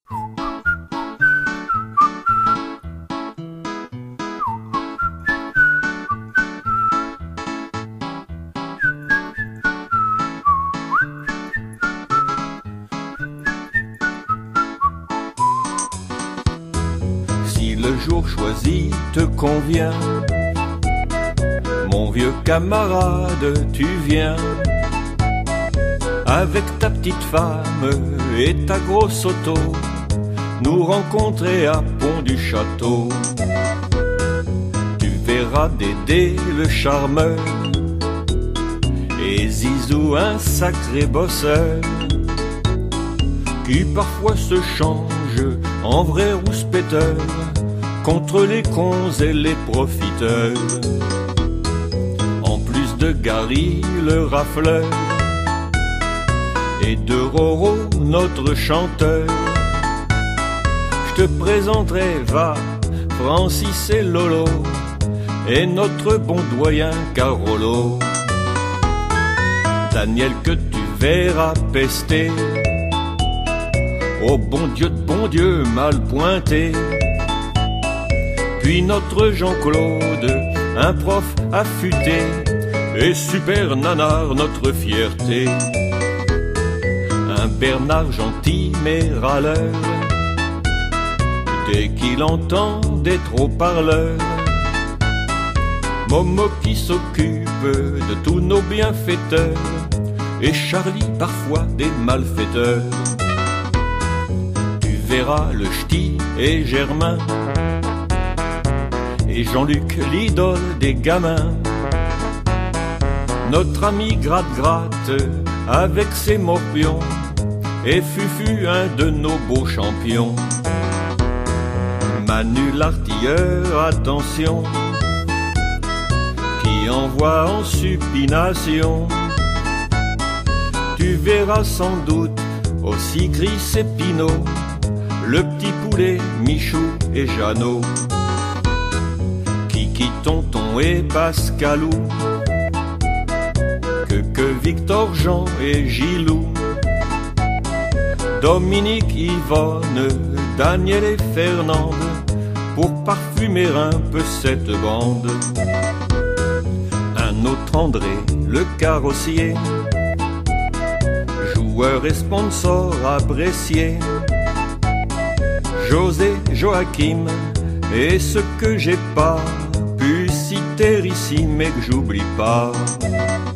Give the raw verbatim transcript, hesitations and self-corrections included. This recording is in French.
Si le jour choisi te convient, mon vieux camarade, tu viens avec ta petite femme et ta grosse auto nous rencontrer à Pont du Château. Tu verras Dédé le charmeur et Zizou un sacré bosseur qui parfois se change en vrai rouspéteur contre les cons et les profiteurs. En plus de Gary le rafleur et de Roro notre chanteur, je te présenterai, va, Francis et Lolo et notre bon doyen Carolo. Daniel que tu verras pester, oh bon Dieu de bon Dieu mal pointé. Puis notre Jean-Claude, un prof affûté et super nanar notre fierté. Un Bernard gentil mais râleur, dès qu'il entend des trop-parleurs. Momo qui s'occupe de tous nos bienfaiteurs et Charlie parfois des malfaiteurs. Tu verras le ch'ti et Germain et Jean-Luc l'idole des gamins. Notre ami Gratte-Gratte avec ses morpions et Fufu un de nos beaux champions. Manu l'artilleur, attention, qui envoie en supination. Tu verras sans doute aussi Chris et Pinot, le petit poulet Michou et Jeannot, Kiki, Tonton et Pascalou, que que Victor, Jean et Gilou, Dominique, Yvonne, Daniel et Fernande, pour parfumer un peu cette bande. Un autre André, le carrossier, joueur et sponsor apprécié. José, Joachim, et ce que j'ai pas pu citer ici, mais que j'oublie pas.